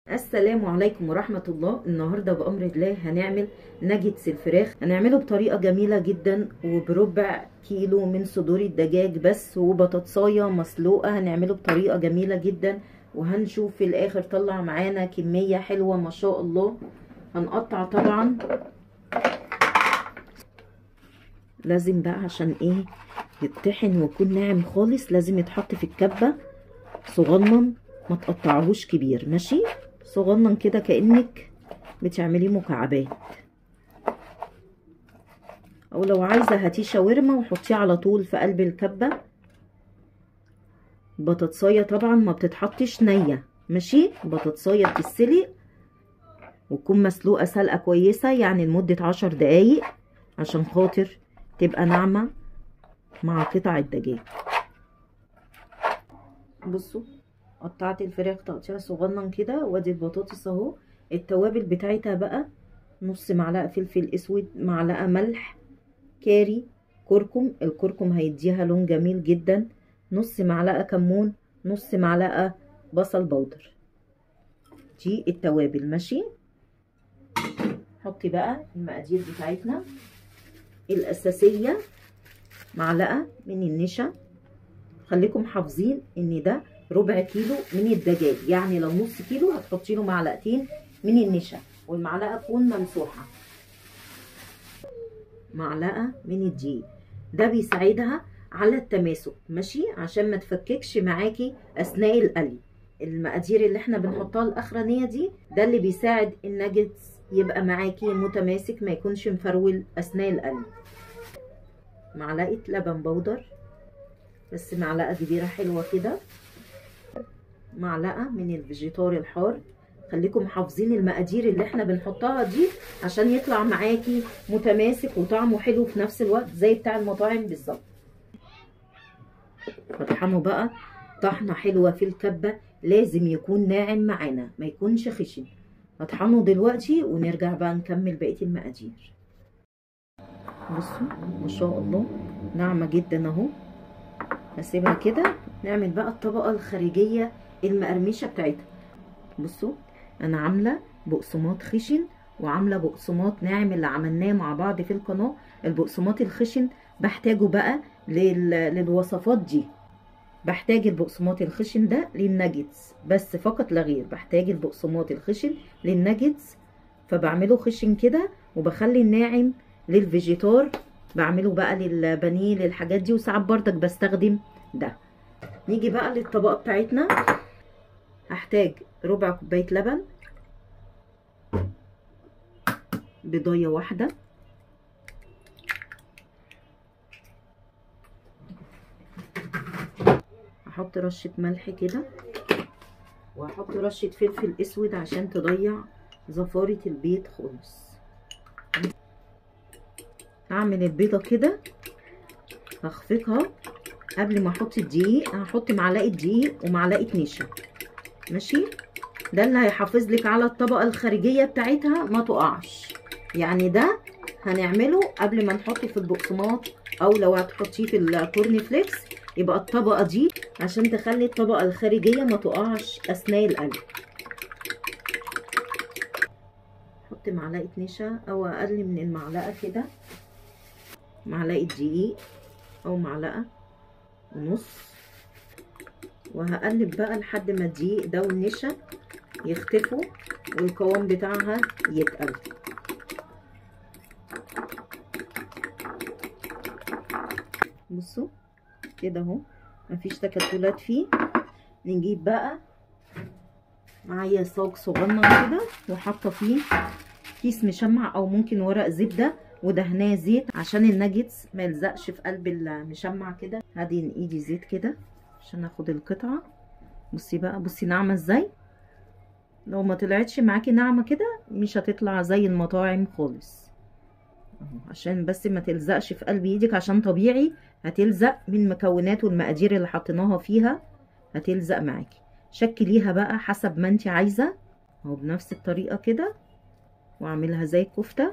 السلام عليكم ورحمة الله. النهاردة بأمر الله هنعمل ناجتس الفراخ. هنعمله بطريقة جميلة جدا وبربع كيلو من صدور الدجاج بس وبطاطساية مسلوقة. هنعمله بطريقة جميلة جدا وهنشوف في الآخر طلع معانا كمية حلوة ما شاء الله. هنقطع طبعا، لازم بقى عشان ايه يتطحن ويكون ناعم خالص لازم يتحط في الكبة صغنن، ما تقطعهوش كبير، ماشي؟ صغنن كده كأنك بتعمليه مكعبات، او لو عايزه هاتيه شاورما وحطيه على طول في قلب الكبه. بطاطسايه طبعا ما بتتحطش نيه، ماشي؟ بطاطسايه بتتسلق وتكون مسلوقه سلقه كويسه، يعني لمده 10 دقايق عشان خاطر تبقى ناعمه مع قطع الدجاج. بصوا قطعت الفراخ تقطيع صغنن كده، وادي البطاطس اهو. التوابل بتاعتها بقى نص معلقه فلفل اسود، معلقه ملح، كاري، كركم. الكركم هيديها لون جميل جدا. نص معلقه كمون، نص معلقه بصل بودر. دي التوابل، ماشي؟ حطي بقى المقادير بتاعتنا الاساسيه. معلقه من النشا، خليكم حافظين ان ده ربع كيلو من الدجاج، يعني لو نص كيلو هتحطي له معلقتين من النشا والمعلقه تكون ممسوحه. معلقه من الدقيق، ده بيساعدها على التماسك، ماشي؟ عشان ما تفككش معاكي اثناء القلي. المقادير اللي احنا بنحطها الاخرانيه دي ده اللي بيساعد الناجتس يبقى معاكي متماسك، ما يكونش مفرول اثناء القلي. معلقه لبن بودر، بس معلقه كبيره حلوه كده. معلقه من الفيجيتار الحار. خليكم حافظين المقادير اللي احنا بنحطها دي عشان يطلع معاكي متماسك وطعمه حلو في نفس الوقت زي بتاع المطاعم بالظبط. اطحنه بقى طحنه حلوه في الكبه، لازم يكون ناعم معانا ما يكونش خشن. اطحنه دلوقتي ونرجع بقى نكمل بقيه المقادير. بصوا ما شاء الله ناعمه جدا اهو. هسيبها كده. نعمل بقى الطبقه الخارجيه المقرمشه بتاعتها. بصوا انا عامله بقسماط خشن وعامله بقسماط ناعم اللي عملناه مع بعض في القناه. البقسماط الخشن بحتاجه بقى للوصفات دي، بحتاج البقسماط الخشن ده للناجتس بس فقط لا غير. بحتاج البقسماط الخشن للناجتس فبعمله خشن كده، وبخلي الناعم للفيجيتار، بعمله بقى للبانيه للحاجات دي، وساعات بردك بستخدم ده. نيجي بقى للطبقه بتاعتنا. هحتاج ربع كوبايه لبن، بيضايه واحده، هحط رشه ملح كده، وهحط رشه فلفل اسود عشان تضيع زفاره البيض خالص. هعمل البيضه كده هخفقها قبل ما احط الدقيق. هحط معلقه دقيق ومعلقه نشا، ماشي؟ ده اللي هيحافظ لك على الطبقه الخارجيه بتاعتها ما تقعش. يعني ده هنعمله قبل ما نحطه في البقسماط، او لو هتحطيه في الكورن فليكس يبقى الطبقه دي عشان تخلي الطبقه الخارجيه ما تقعش اثناء القلي. احط معلقه نشا او اقل من المعلقه كده، معلقه دقيق او معلقه ونص، وهقلب بقى لحد ما الدقيق ده والنشا يختفوا والقوام بتاعها يتقل. بصوا كده اهو مفيش تكتلات فيه. نجيب بقى معايا صاج صغنن كده وحاطه فيه كيس مشمع او ممكن ورق زبده ودهناه زيت عشان الناجتس ما يلزقش في قلب المشمع كده. هدهن ايدي زيت كده عشان اخد القطعه. بصي بقى، بصي ناعمه ازاي. لو ما طلعتش معاكي ناعمه كده مش هتطلع زي المطاعم خالص اهو، عشان بس ما تلزقش في قلب ايدك، عشان طبيعي هتلزق من المكونات والمقادير اللي حطيناها فيها، هتلزق معاكي. شكليها بقى حسب ما انت عايزه اهو بنفس الطريقه كده، واعملها زي الكفته،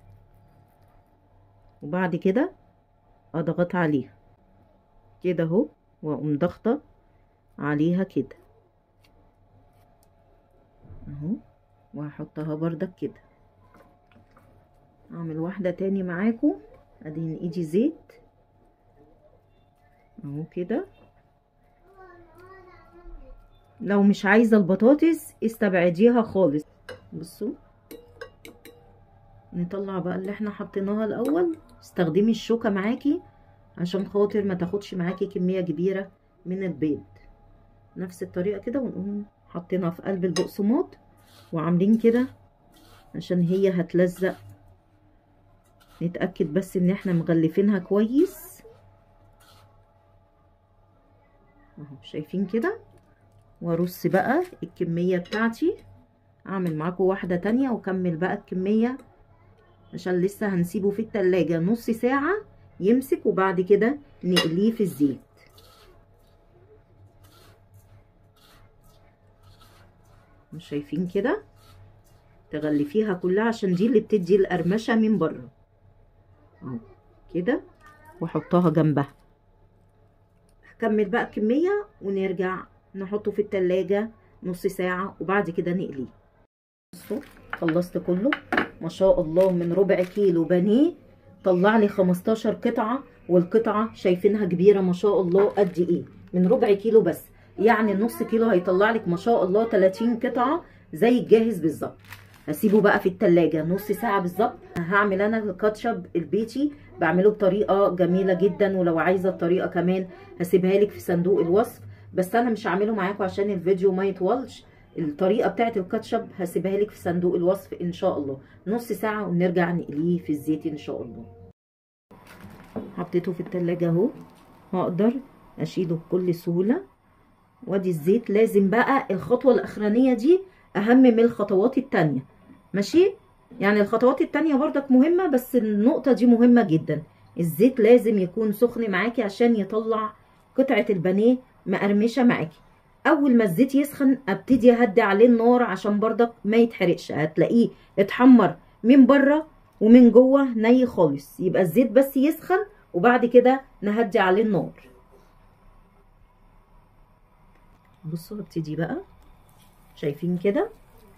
وبعد كده اضغط عليها كده اهو، واقوم ضغطه عليها كده اهو، وهحطها بردك كده. اعمل واحدة تاني معاكم. ادهن ايدي زيت اهو كده. لو مش عايزة البطاطس استبعديها خالص. بصوا، نطلع بقى اللي احنا حطيناها الاول. استخدمي الشوكة معاكي عشان خاطر ما تاخدش معاكي كمية كبيرة من البيض. نفس الطريقة كده، ونقوم حطينها في قلب البقسماط وعاملين كده عشان هي هتلزق. نتأكد بس ان احنا مغلفينها كويس اهو، شايفين كده. وارص بقى الكمية بتاعتي. اعمل معاكم واحدة تانية واكمل بقى الكمية عشان لسه هنسيبه في التلاجة نص ساعة يمسك، وبعد كده نقليه في الزيت. مش شايفين كده؟ تغلفيها كلها عشان دي اللي بتدي القرمشة من بره اهو كده، واحطها جنبها. هكمل بقى الكمية ونرجع نحطه في التلاجة نص ساعة وبعد كده نقليه. بصوا، خلصت كله ما شاء الله. من ربع كيلو بانيه طلع لي 15 قطعة، والقطعة شايفينها كبيرة ما شاء الله. قد ايه؟ من ربع كيلو بس، يعني النص كيلو هيطلع لك ما شاء الله 30 قطعة زي الجاهز بالظبط. هسيبه بقى في التلاجة نص ساعة بالظبط. هعمل انا الكاتشب البيتي، بعمله بطريقة جميلة جدا، ولو عايزة الطريقة كمان هسيبها لك في صندوق الوصف، بس انا مش هعمله معاكم عشان الفيديو ما يطولش. الطريقة بتاعت الكاتشب هسيبها لك في صندوق الوصف ان شاء الله. نص ساعة ونرجع نقليه في الزيت ان شاء الله. حطيته في التلاجة اهو، هقدر اشيله بكل سهولة. وادي الزيت. لازم بقى الخطوة الاخرانية دي اهم من الخطوات التانية، ماشي؟ يعني الخطوات التانية برضك مهمة، بس النقطة دي مهمة جدا. الزيت لازم يكون سخن معاكي عشان يطلع قطعة البانيه مقرمشة معاكي. اول ما الزيت يسخن ابتدي اهدي عليه النار عشان برضك ما يتحرقش. هتلاقيه اتحمر من بره ومن جوه ني خالص. يبقى الزيت بس يسخن وبعد كده نهدي عليه النار. بصوا، ابتدي بقى. شايفين كده؟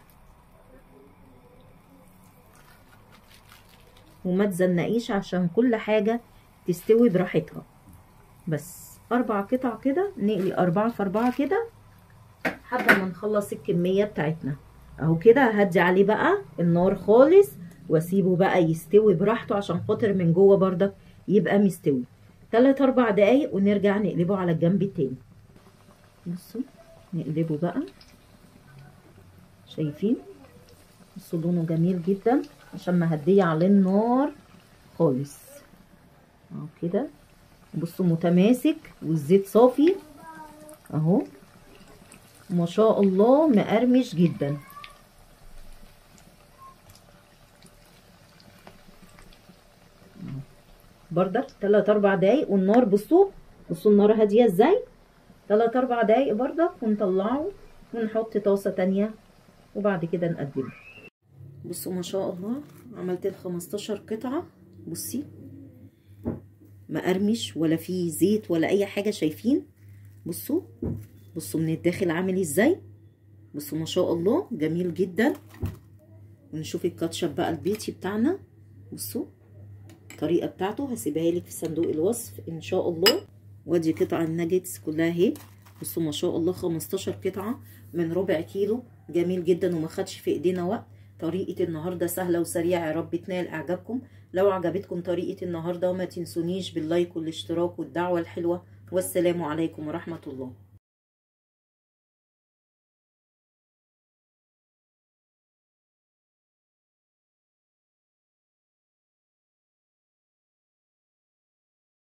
وما تزنقيش عشان كل حاجة تستوي براحتها. بس 4 قطع كده، نقلي 4 في 4 كده لحد ما نخلص الكمية بتاعتنا اهو كده. هدي عليه بقى النار خالص واسيبه بقى يستوي براحته عشان خاطر من جوه برضك يبقى مستوي. 3-4 دقايق ونرجع نقلبه على الجنب التاني. بصوا، نقلبه بقى. شايفين؟ بصوا لونه جميل جدا عشان مهديه عليه النار خالص اهو كده. بصوا متماسك والزيت صافي اهو ما شاء الله، مقرمش جدا. بردك 3-4 دقايق والنار بصوا النار هاديه ازاي. 3-4 دقايق بردك ونطلعه ونحط طاسه تانية وبعد كده نقدمه. بصوا ما شاء الله، عملت 15 قطعه. بصي مقرمش ولا فيه زيت ولا اي حاجه. شايفين؟ بصوا من الداخل عامل ازاي. بصوا ما شاء الله، جميل جدا. ونشوف الكاتشب بقى البيتي بتاعنا. بصوا الطريقه بتاعته هسيبها لك في صندوق الوصف ان شاء الله. وادي قطع الناجتس كلها اهي. بصوا ما شاء الله، 15 قطعه من ربع كيلو. جميل جدا وما خدش في ايدينا وقت. طريقه النهارده سهله وسريعه، يا رب تنال اعجابكم. لو عجبتكم طريقه النهارده ما تنسونيش باللايك والاشتراك والدعوه الحلوه. والسلام عليكم ورحمه الله.